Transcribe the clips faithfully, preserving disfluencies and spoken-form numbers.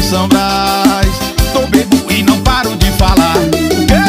São Brás. Tô bebo e não paro de falar. O quê?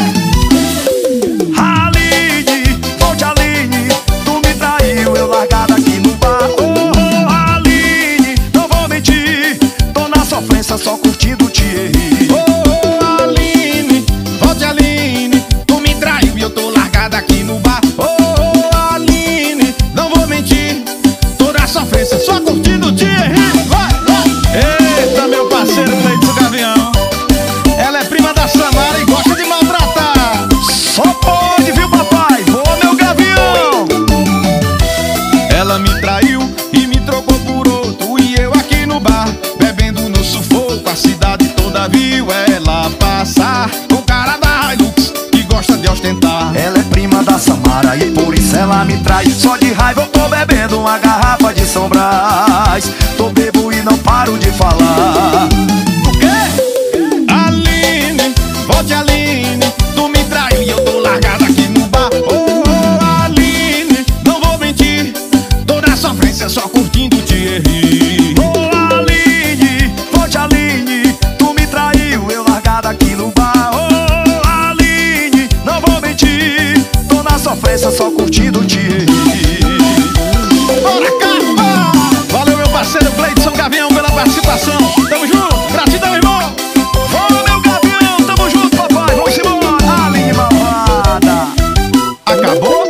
Aline, volte Aline, tu me traiu, eu largado aqui no bar. Oh, oh, Aline, não vou mentir, tô na sofrência só curtindo o Thierry. Oh, oh, Aline, volte Aline, tu me traiu e eu tô largado aqui no bar. Oh, oh, Aline, não vou mentir, tô na sofrência só curtindo o Thierry. Vai, vai. Eita, meu parceiro Cleiton Gavião, ela é prima da Samara e gosta de maltratar. Só pode, viu papai? Boa, meu Gavião. Ela me traiu e me trocou por outro, e eu aqui no bar, bebendo no sufoco. A cidade toda viu ela passar, o cara da Hilux que gosta de ostentar. Ela é prima da Samara e por isso ela me trai. Só de raiva eu tô bebendo uma garrafa de São Brás. Tô bebo e não paro de falar. O quê? Aline, volte Aline, tu me traiu e eu tô largado aqui no bar. Oh, oh, Aline, não vou mentir, tô na sofrência só curtindo o Thierry. Oh, Aline, volte Aline, tu me traiu, eu largado aqui no bar. Oh, Aline, não vou mentir, tô na sofrência só curtindo o Thierry. Bora cá! Valeu, meu parceiro Cleiton Gavião, pela participação. Tamo junto, gratidão, irmão. Bora, meu Gavião, tamo junto, papai, vamos embora. Aline malvada. Acabou?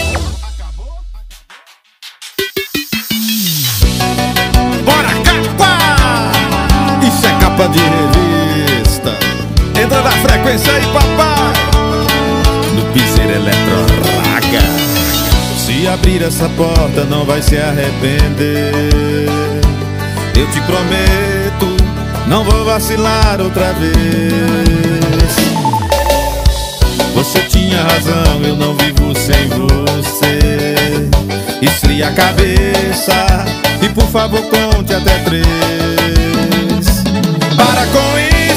Bora cá! Isso é capa de revista. Entra na frequência aí, papai. No piseiro Eletroraga. Se abrir essa porta não vai se arrepender. Eu te prometo, não vou vacilar outra vez. Você tinha razão, eu não vivo sem você. Esfria a cabeça e por favor conte até três. Para com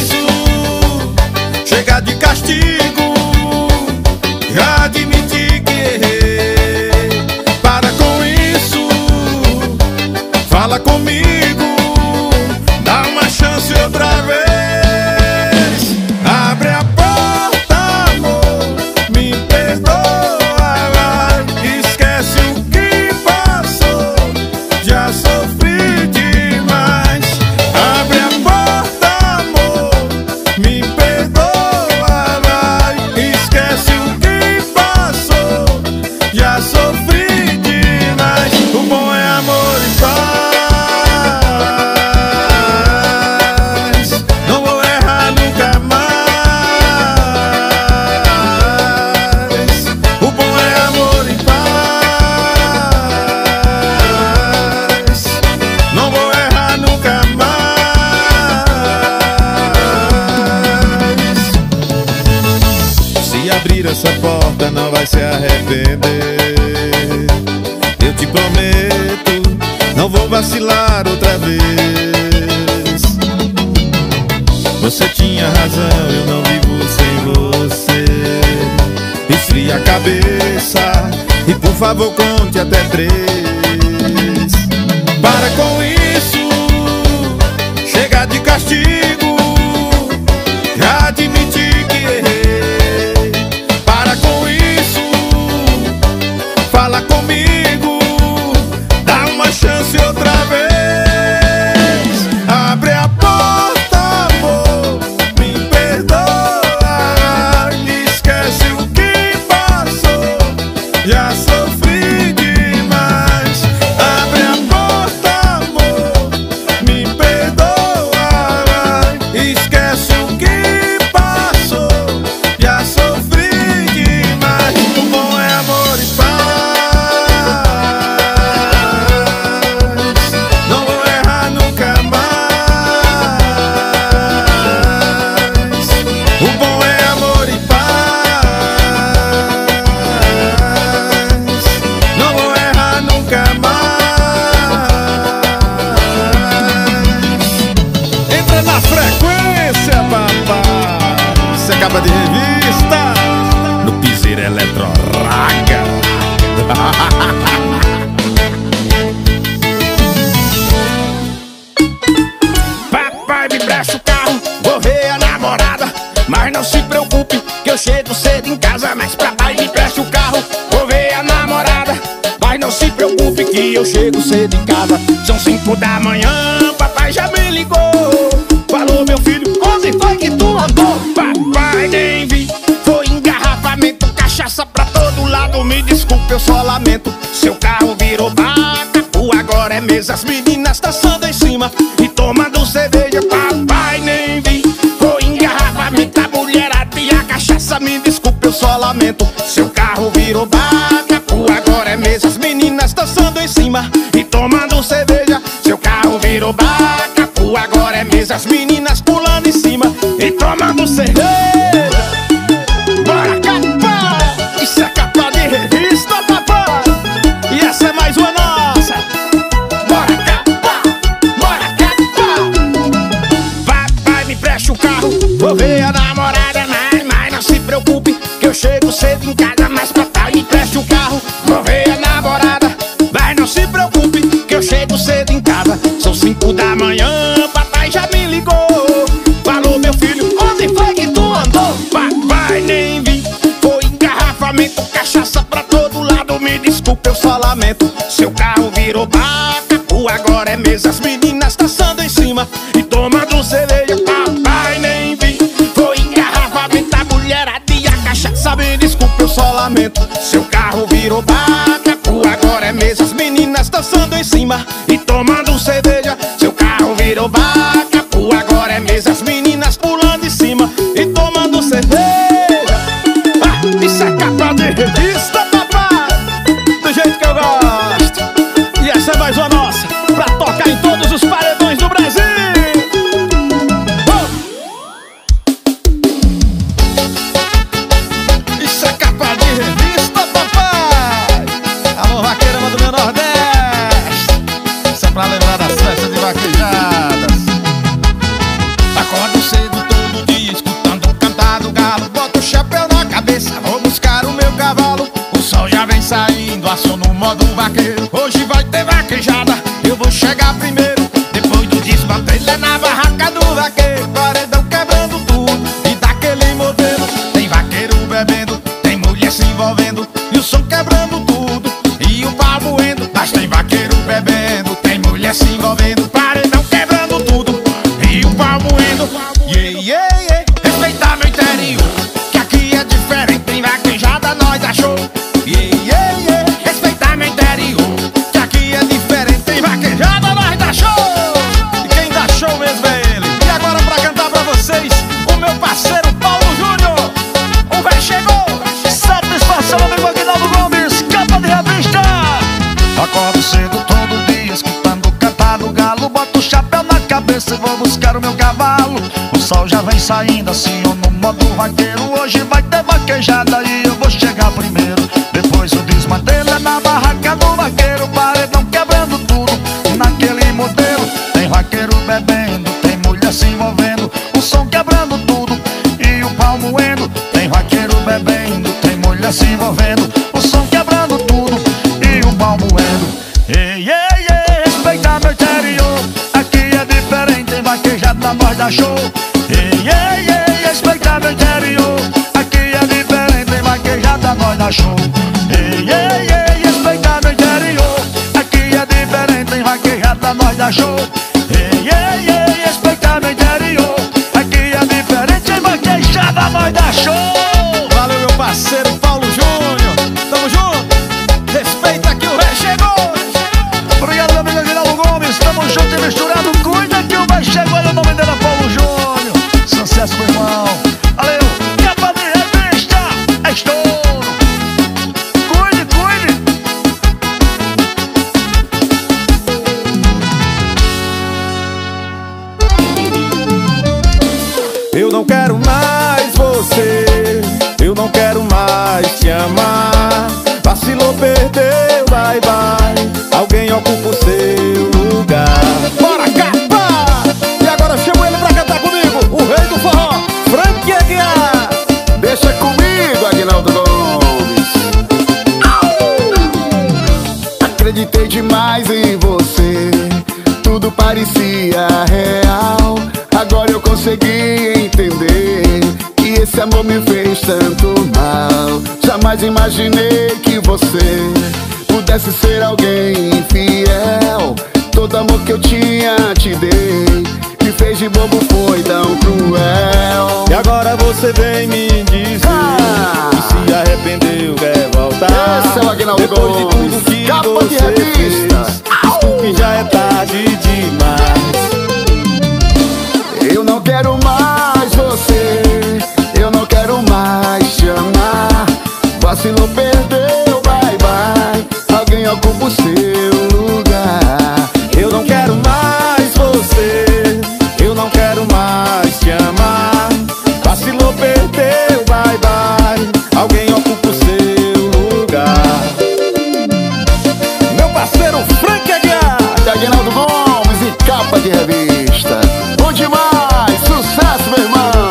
isso, chega de castigo. Já admiti que errei. Para com isso, fala comigo, dá uma chance outra vez. Abre a porta, amor, me perdoa, vai. Esquece o que passou, já sofri demais. Abre a porta, amor, me perdoa, vai. Esquece o que passou, já sofri demais. O bom é amor e paz. Não vou errar nunca mais. O bom é amor e paz. Não vou errar nunca mais. Se abrir essa porta não vai se arrepender. Eu te prometo, não vou vacilar outra vez. Você tinha razão, eu não vivo sem você. Esfria a cabeça e por favor conte até três. Para com isso, chega de castigo. Já admiti que errei. Para com isso, fala comigo, dá uma chance outra vez. Abre a porta, amor, me perdoa. Esquece o que passou, já sofri demais. Abre a porta, amor, me perdoa. Esquece o que passou, já sofri demais. O bom é amor e paz. Não vou errar nunca mais. O bom é amor e paz. Não vou errar nunca mais. Entra na frequência, papai. Você acaba de revista no piseiro Eletroraga. Papai, me presta o carro. Mas não se preocupe que eu chego cedo em casa. Mas papai me preste o carro, vou ver a namorada. Mas não se preocupe que eu chego cedo em casa. São cinco da manhã, papai já me ligou. Falou, meu filho, onde foi que tu andou? Papai nem vi, foi engarrafamento, cachaça pra todo lado. Me desculpe, eu só lamento. Seu carro virou Bacapu, agora é mesa. As meninas dançando em cima e tomando cerveja. Papai nem vi, foi engarrafamento, a mulherada e a cachaça. Me desculpe, eu só lamento. Seu carro virou Bacapu, agora é mesa. As meninas dançando em cima e tomando cerveja. Seu carro virou Bacapu, agora é mesa. As meninas pulando em cima e tomando cerveja. Bora capa, isso é capa de revista, papai. E essa é mais uma nossa. Bora capa, bora capa. Papai me preste o carro, vou ver a namorada. Mas, mas não se preocupe que eu chego cedo em casa. Mas papai me preste o carro, vou ver a namorada. Mas não se preocupe que eu chego cedo em casa. São cinco da manhã, papai já me ligou. Falou, meu filho, onde foi que tu andou? Papai nem vi, foi engarrafamento, cachaça pra todo lado. Me desculpe, eu só lamento. Seu carro virou Bacapu, agora é mesa. As meninas dançando em cima e tomando cerveja. Papai nem vi, foi engarrafamento, a mulherada e a cachaça. Me desculpe, eu só lamento. Seu carro virou Bacapu, agora é mesa. As meninas dançando em cima e tomando cerveja. Seu carro virou Bacapu, agora é mesa. As meninas pulando em cima e tomando cerveja. Ah, isso é capa de revista, papai, do jeito que eu gosto. E essa é mais uma nossa, pra tocar em todos os paredões do Brasil. Oh! Isso é capa de revista, papai. Alô, vaqueirama do meu Nordeste. Isso é pra lembrar das festas de vaquejadas. Acordo cedo todo dia escutando cantar do galo. Boto o chapéu na cabeça, vou buscar o meu cavalo. O sol já vem saindo, aciono o modo vaqueiro. Hoje vai ter vaquejada, eu vou chegar primeiro. Depois do desmantelho é na barraca do vaqueiro. Paredão quebrando tudo e daquele modelo. Tem vaqueiro bebendo, tem mulher se envolvendo e o som quebrando tudo e o pau moendo. Mas tem vaqueiro bebendo, tem mulher se envolvendo, paredão quebrando tudo e o pau moendo. Yeah, yeah, yeah. Respeitar meu interior, que aqui é diferente. Tem vaquejada, nós achou. Yeah, yeah, yeah. Respeitar meu interior, que aqui é diferente. Tem vaquejada, nós dá show. E quem dá show mesmo é ele. E agora pra cantar pra vocês, o meu parceiro Paulo Júnior. O véi chegou. Satisfação, amigo Aguinaldo Gomes, capa de revista. Acordo cedo todo dia escutando cantar do galo. Boto o chapéu na cabeça e vou buscar o meu cavalo. O sol já vem saindo assim, eu no modo vaqueiro. Hoje vai ter vaquejada e eu vou chegar primeiro. Depois o desmantelo é na barraca do vaqueiro. Paredão quebrando tudo naquele modelo. Tem vaqueiro bebendo, tem mulher se envolvendo, o som quebrando tudo e o pau moendo. Tem vaqueiro bebendo, tem mulher se envolvendo, o som quebrando tudo e o pau moendo. Ei, ei, ei, respeita meu interior, aqui é diferente. Tem vaquejada, nós dá show. Ei, ei, ei, respeita meu interior, aqui é diferente. Tem vaquejada, nós dá show. Ei, ei, ei, respeita meu interior, aqui é diferente. Tem vaquejada, nós dá show. Ei, ei, ei, respeita meu interior, aqui é diferente. Tem vaquejada, nós dá show. Valeu, meu parceiro Paulo Júnior. Tamo junto. Respeita que o véi chegou. Obrigado, meu amigo Aguinaldo Gomes. Tamo junto e misturado. Cuida que o véi chegou. E o nome dele é Paulo Júnior. Sucesso, meu irmão. Valeu. Capa de revista. É estouro. Cuide, cuide. Eu não quero mais você, eu não quero mais te amar. Vacilou, perdeu, bye bye. Alguém ocupa o seu lugar. Bora, capa! E agora chamo ele pra cantar comigo, o rei do forró, Frank Aguiar. Deixa comigo, Aguinaldo Gomes. Acreditei demais em você, tudo parecia real. Agora eu consegui entender que esse amor me fez tanto mal. Jamais imaginei que você pudesse ser alguém infiel. Todo amor que eu tinha te dei, me fez de bobo, foi tão cruel. E agora você vem me dizer ah, que se arrependeu, quer voltar. Esse é o Aguinaldo depois Gomes, de tudo que capa você de revista. fez, desculpe, já é tarde demais. Eu não quero mais você, eu não quero mais te amar. Vacilou, perdeu, bye bye, alguém ocupa o seu lugar. Eu não quero mais você, eu não quero mais te amar. Vacilou, perdeu, bye bye, alguém ocupa o seu lugar. Meu parceiro Frank Aguiar, Aguinaldo Gomes e capa de revista. Bom demais, sucesso, meu irmão.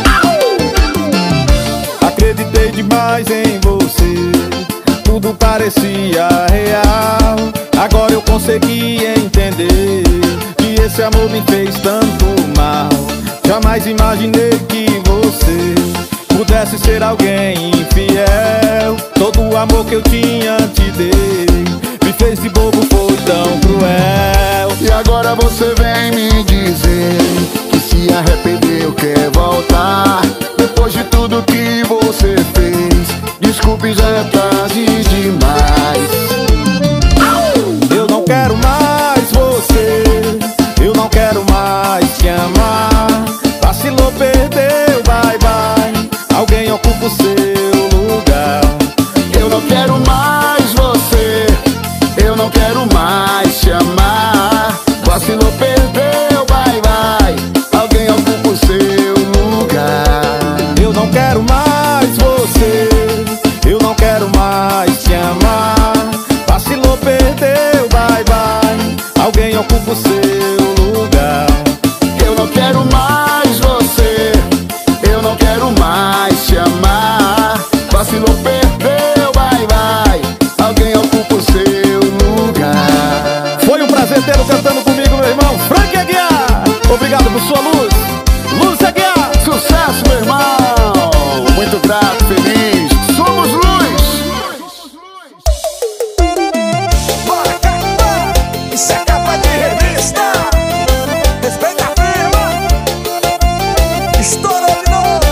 acreditei demais em você, tudo parecia real. Agora eu consegui entender que esse amor me fez tanto mal. Jamais imaginei que você pudesse ser alguém infiel. Todo o amor que eu tinha te dei, me fez de bobo, foi tão cruel. E agora você vem me dizer que se arrependeu, quer voltar. Depois de tudo que você fez, desculpe, já é tarde demais. Eu não quero mais você, eu não quero mais te amar. Vacilou, perdeu, bye bye, alguém ocupa o seu lugar. Eu não quero mais você, eu não quero mais te amar. Vacilou, perdeu, bye bye, alguém ocupa o seu lugar. Eu não quero mais você, eu não quero mais te amar. Vacilou, perdeu, bye bye, alguém ocupa o seu lugar. Eu não quero mais você, eu não quero mais te amar. Vacilou, perdeu, bye bye, alguém ocupa o seu lugar. Foi um prazer tê-lo cantando comigo, meu irmão Frank Aguiar. Obrigado por sua luz, Luz Aguiar. Sucesso, meu irmão, muito grato, feliz. Somos luz. Bora capa, isso é capa de revista. Respeita a firma, estourou de novo.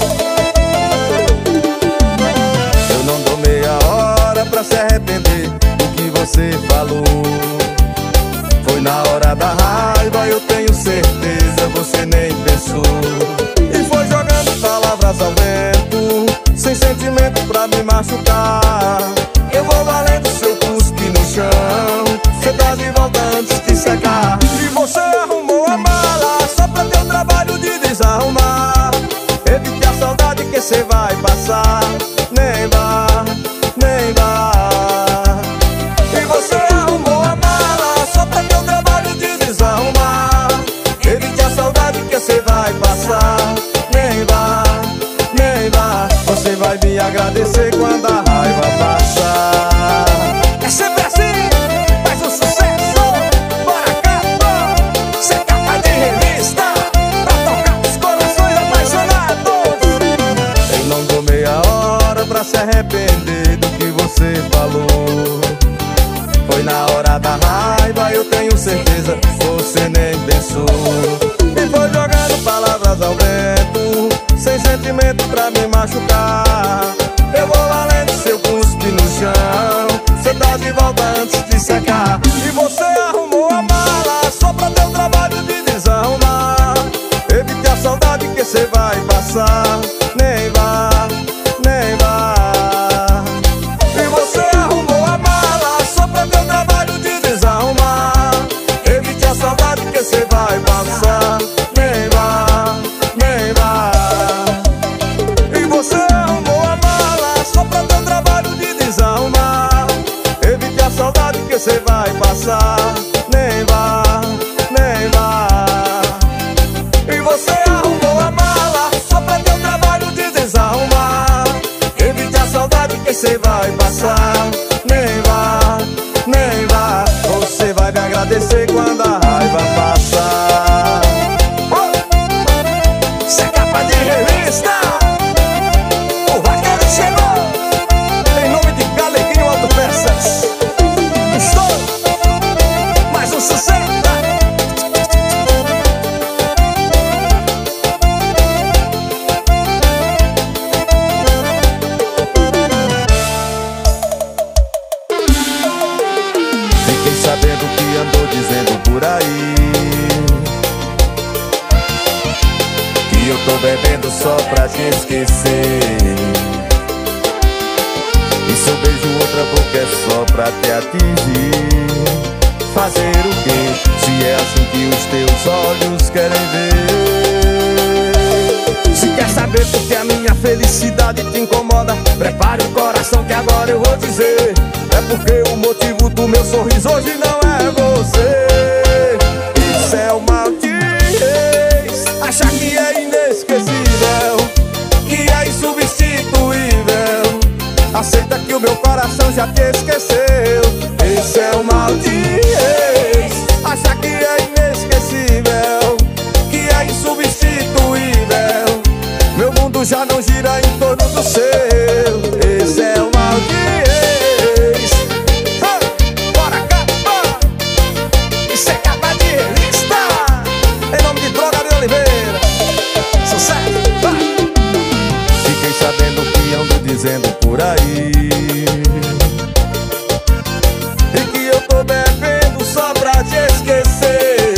Eu não dou meia hora pra se arrepender do que você falou. Foi na hora da raiva, eu tenho certeza, você nem pensou. E foi jogando palavras ao vento, sem sentimento pra me machucar. Eu vou valendo seu cuspe no chão, cê tá de volta antes de secar. E você arrumou a mala só pra ter o trabalho de desarrumar. Evite a saudade que cê vai passar, nem vá, nem vá. E você arrumou a mala só pra ter o trabalho de desarrumar. Evite a saudade que cê vai passar, nem vá, nem vá. Você vai me agradecer quando a raiva passar. É sempre assim, faz um sucesso. Bora capa, isso é capa de revista, pra tocar os corações apaixonados. Eu não dou meia hora pra se arrepender do que você falou. Foi na hora da raiva, eu tenho certeza, você nem pensou. E foi jogando palavras ao vento, sem sentimento pra me machucar. Eu vou valendo seu cuspe no chão, cê tá de volta antes de secar. E você arrumou a mala só pra ter o trabalho de desarrumar. Evite a saudade que cê vai passar, nem vá, nem vá. E você arrumou a mala só pra ter o trabalho de desarrumar. Evite a saudade que cê vai passar, nem vá, nem vá. E você arrumou a mala só pra ter o trabalho de desarrumar. Evite a saudade que cê vai passar, nem vá, nem vá. E você arrumou a mala só pra ter o trabalho de desarrumar. tô bebendo só pra te esquecer. E se eu beijo outra boca é só pra te atingir. Fazer o quê? Se é assim que os teus olhos querem ver. Se quer saber por que a minha felicidade te incomoda, prepare o coração que agora eu vou dizer. É porque o motivo do meu sorriso hoje não é você. Isso é o mal de ex, achar que é inesquecível, que é insubstituível. Aceita que o meu coração já te esqueceu. Esse é o mal de ex, achar que é inesquecível, que é insubstituível. Meu mundo já não gira em torno do seu. Esse é o mal de ex. Ah, bora capa, isso é capa de revista. Em nome de Droga de Oliveira. Sucesso, vai. Fiquei sabendo que ando dizendo por aí, e que eu tô bebendo só pra te esquecer.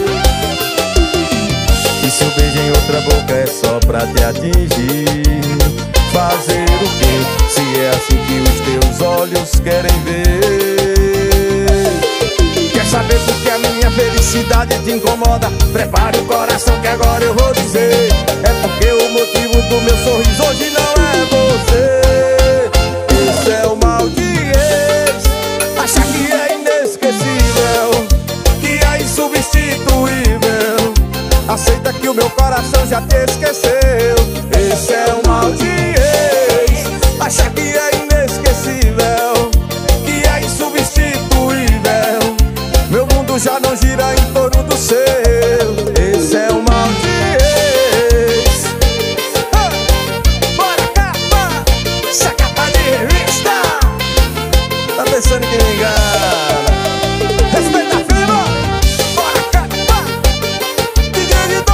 e se eu beijo em outra boca é só pra te atingir. Fazer o quê? Se é assim que os teus olhos querem ver. Quer saber por que a minha felicidade te incomoda? Prepare o coração que agora eu vou dizer. É porque o motivo do meu sorriso hoje não é você. Esse é o mal de ex, achar que é inesquecível, que é insubstituível. Aceita que o meu coração já te esqueceu. Esse é o mal de ex, achar que é inesquecível, que é insubstituível. Meu mundo já não gira em torno do seu. Esse é o mal de ex. Ah, bora capa, isso é capa de revista. Tá pensando que me engana? Respeita a firma. Bora capa, querido.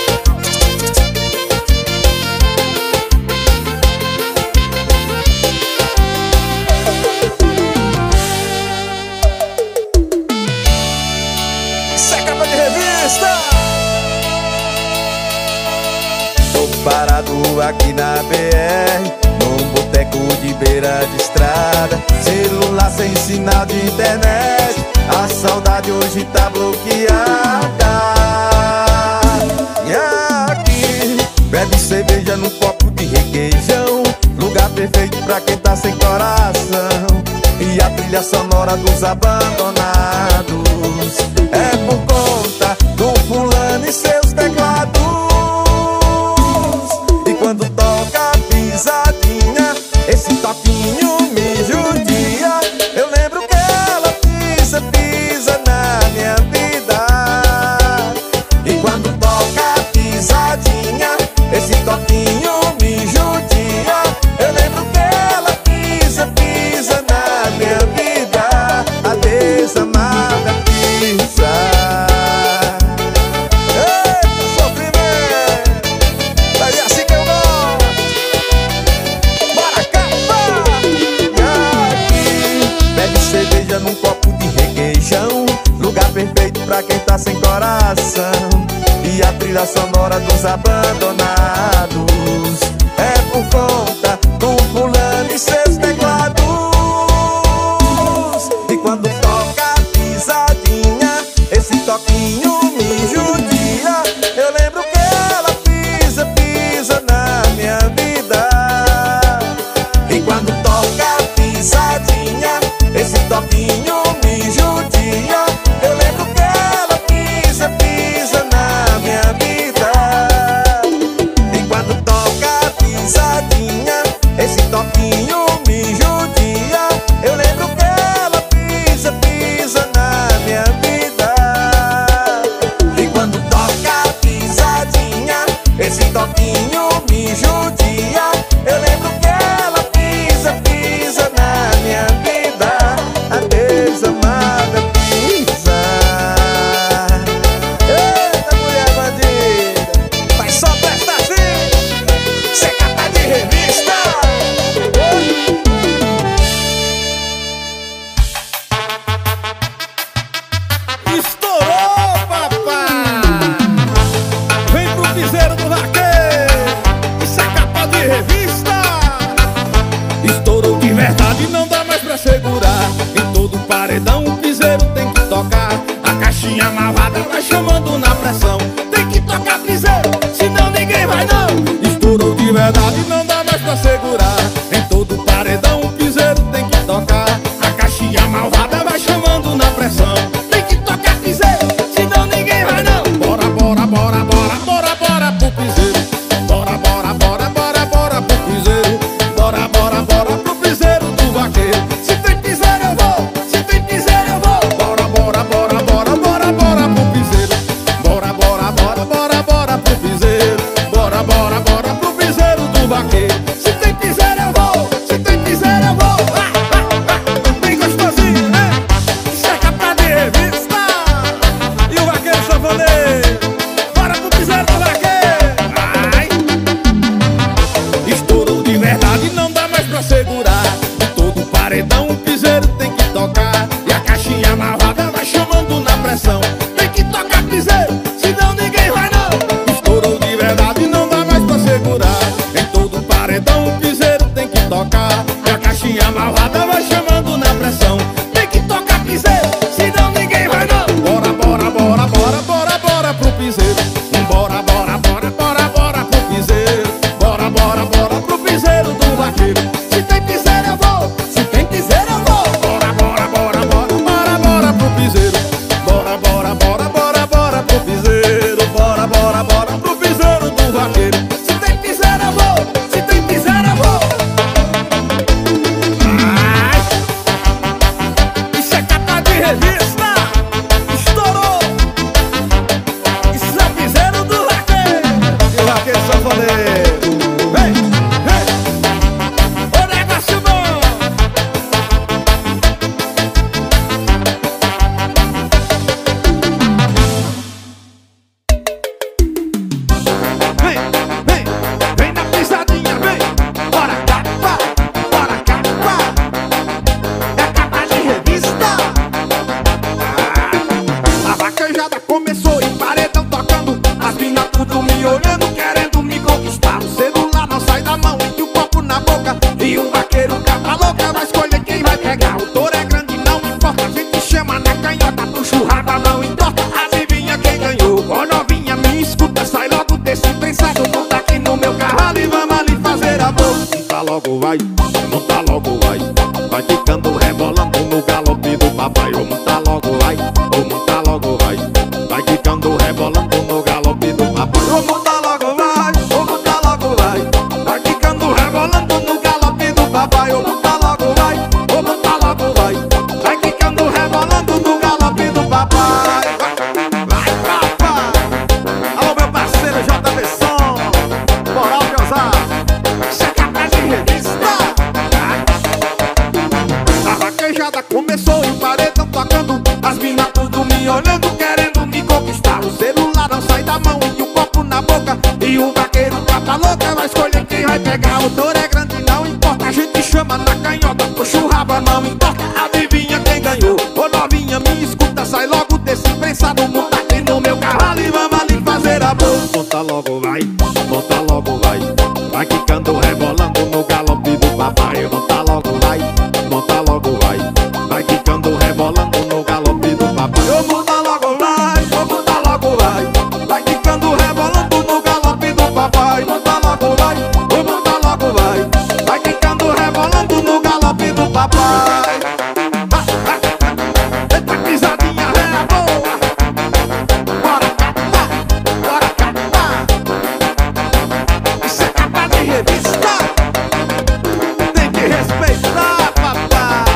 Isso é capa de revista. Tô parado aqui na B R, num boteco de beira de estrada. Celular sem sinal de internet, a saudade hoje tá bloqueada. E aqui, bebe cerveja num copo de requeijão, lugar perfeito pra quem tá sem coração. E a trilha sonora dos abandonados é por conta do fulano e seus teclados. E quando toca a pisadinha, esse toquinho me judia. Eu lembro que ela pisa, pisa na minha vida. E quando toca a pisadinha, esse toquinho me judia. Eu lembro que ela pisa, pisa na minha vida. A desamada pisa. Eita, sofrimento. Mas é assim que eu gosto. Bora capa. E aqui, bebe cerveja num copo de requeijão, lugar perfeito pra quem tá sem coração. E a trilha sonora dos abandonados é por conta do fulano e seus teclados. E quando toca a pisadinha, esse toquinho me judia. Eu lembro que ela pisa, pisa na minha vida. E quando toca a pisadinha, esse toquinho me judia. Eu lembro que ela pisa, pisa na minha vida. E quando toca a pisadinha, esse toquinho me judia. Eu lembro que ela pisa, pisa na minha vida. E quando toca a pisadinha, esse toquinho me judia. Eu lembro que ela pisa, pisa na minha vida. A desamada pisa. Eita, mulher bandida, Mas só presta assim. Isso é capa de revista. Estourou, papai! Vem pro piseiro do vaqueiro! caixinha malvada vai chamando na pressão. Tem que tocar piseiro, senão ninguém vai não. Estourou de verdade, não dá mais pra segurar. Em todo paredão o piseiro tem que tocar. A caixinha malvada vai chamando na pressão. Tem que tocar piseiro, senão ninguém vai não. Bora, bora, bora, bora, bora, bora pro piseiro. Bora, bora, bora, bora, bora pro piseiro. Bora, bora, bora pro piseiro do vaqueiro. Se tem piseiro eu vou, se tem piseiro eu vou. Bora, bora, bora, bora, bora, bora pro piseiro. Bora, bora, bora, bora, bora pro piseiro. Bora, bora, bora pro piseiro do vaqueiro. Se tem piseiro eu vou, se tem piseiro eu vou. Ah, ah, ah, bem gostosinho, né? Isso é capa de revista. E o vaqueiro sanfoneiro. Bora pro piseiro do vaqueiro. Ai. Estourou de verdade, não dá mais pra segurar. Em todo paredão o piseiro tem que tocar. E a caixinha malvada vai chamando na pressão. Tem que tocar piseiro, senão ninguém vai não. Estourou de verdade, não dá mais pra segurar. Em todo paredão o piseiro tem que tocar. E a caixinha malvada vai chamando na pressão. Tem que tocar piseiro, senão ninguém vai não. Bora, bora, bora, bora, bora, bora pro piseiro. Bora, bora, bora, bora, bora pro piseiro. Bora, bora, bora pro piseiro do vaqueiro. Se tem piseiro eu vou, se tem piseiro eu vou. Bora, bora, bora, bora, bora, bora pro piseiro. Bora, bora, bora, bora, bora pro piseiro. Bora, bora, bora pro piseiro do vaqueiro. Se tem piseiro eu vou, se tem piseiro eu vou. Ai. Isso é capa de revista. Estourou. Isso é piseiro do vaqueiro. E o vaqueiro sanfoneiro. Vem, vem. O negócio bom. Vem, vem, vem na pisadinha, vem. Bora capa, bora capa. É capa de revista. Ah, a vaquejada começou e paredão tocando. As minas tudo me olhando, querendo me conquistar. O celular não sai da mão e o copo na boca. E o vaqueiro capa louca vai escolher quem vai pegar. O touro é grande, não importa, a gente chama na canhota. Pro churrada não importa, adivinha quem ganhou. Ó novinha, me escuta, sai logo desse prensado. Monta aqui no meu cavalo e vamos ali fazer amor. Monta logo vai, monta logo vai. Vai ficando rebolando no galope do papai. Ô monta logo vai, ô monta logo vai. Vai ficando rebolando no galope do papai. Ô monta logo vai, ô monta logo vai. Vai ficando rebolando no galope do papai. Ô monta logo vai, ô monta logo vai. Vai ficando rebolando no galope do papai. Vai, vai, papai. Alô meu parceiro J B Som, Moral de Osasco. Isso é capa de revista. A vaquejada começou e o paredão tocando. As minas tudo me olhando, querendo me conquistar. O celular não sai da mão e o copo na boca. E o vaqueiro capa louca vai escolher quem vai pegar. O touro é grande, não importa, a gente chama na canhota. Puxa o rabo, não importa, adivinha quem ganhou. Ô novinha, me escuta, sai logo desse prensado. Monta aqui no meu cavalo e vamos ali fazer amor. Monta logo vai, monta logo vai. Vai quicando, rebolando no galope do papai. Monta logo vai, monta logo vai. Vai quicando, rebolando no galope do papai. Ô monta logo vai, ô monta logo vai. Vai quicando, rebolando no galope do papai. Monta logo vai, ô monta logo vai. Vai quicando, rebolando no galope do papai. Ah, ah, ah. Eita pisadinha é boa. Bora capar, bora capar. Isso é capa de revista. Tem que respeitar, papai.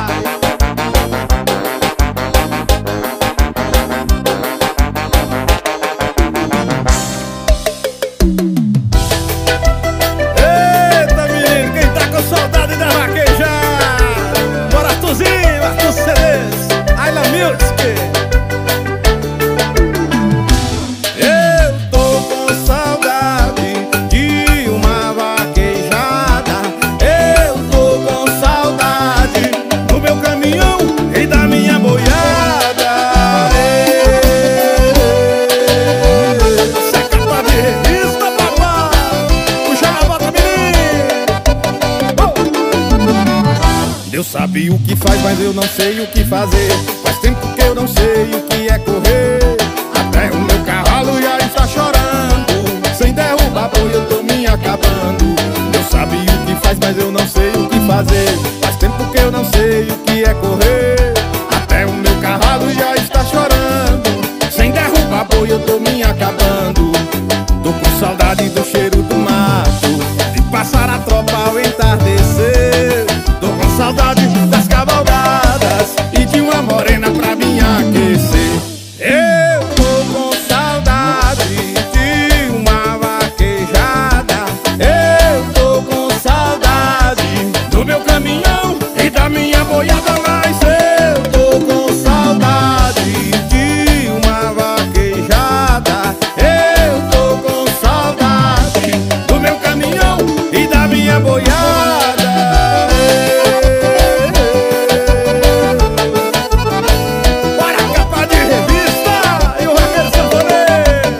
Eita menino, quem tá com saudade da vaquejada? Bora Artuzinho, Arthur C Ds, Ayla Music. Eu tô com saudade de uma vaquejada. Eu tô com saudade do meu caminhão e da minha boiada. Isso é capa de revista, papai. Puxa a bota, menino. Oh. Deus sabe o que faz, mas eu não sei o que fazer. Faz tempo que eu não sei o que é correr. Até o meu cavalo já está chorando. Sem derrubar boi eu tô me acabando. Deus sabe o que faz, mas eu não sei o que fazer. Faz tempo que eu não sei o que é correr. Até o meu cavalo já está chorando. Sem derrubar boi eu tô me acabando. Tô com saudade do cheiro do mato, de passar a tropa ao entardecer. Tô com saudade das cavalgadas e de uma morena pra me aquecer. Eu tô com saudade de uma vaquejada. Eu tô com saudade do meu caminhão e da minha boiada. Mas eu tô com saudade de uma vaquejada. Eu tô com saudade do meu caminhão e da minha boiada. Bora, capa de revista e o Raquel Sanfoneiro.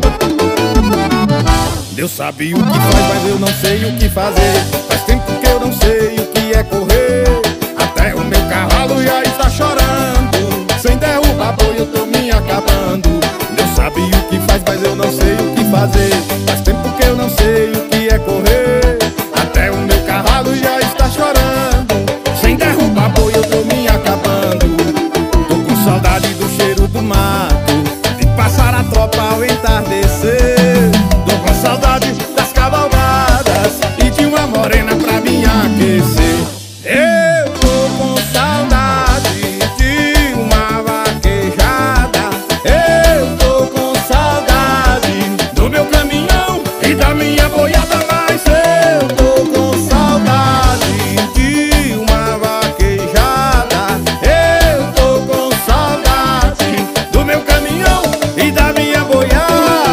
Deus sabe o que faz, mas eu não sei o que fazer. Faz tempo que eu não sei o que é correr. Até o meu cavalo já está chorando. Sem derrubar boi eu tô me acabando. Deus sabe o que faz, mas eu não sei o que fazer. Faz tempo que eu não sei o que é correr. Até o meu cavalo já está chorando. Sem derrubar boi eu tô me acabando. Tô com saudade do cheiro do mato, de passar a tropa ao entardecer. Tô com saudade das cavalgadas e de uma morena pra me aquecer. Eu tô com saudade de uma vaquejada. Eu tô com saudade do meu caminhão e da minha boiada. Mas eu tô com saudade de uma vaquejada. Eu tô com saudade do meu caminhão e da minha boiada.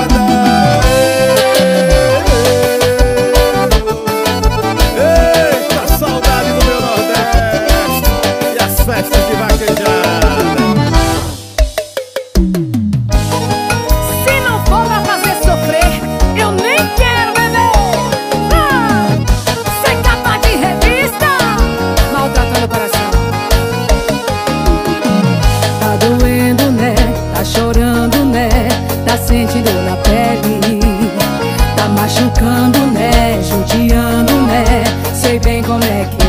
Eita, saudade do meu Nordeste e as festas de vaquejada. Se não for pra fazer sofrer, eu nem quero beber. Ah, sem capa de revista, maltratando o coração. Tá doendo, né? Tá chorando, né? Tá sentindo na pele. Tá machucando, né? Judiando, né? Sei bem como é que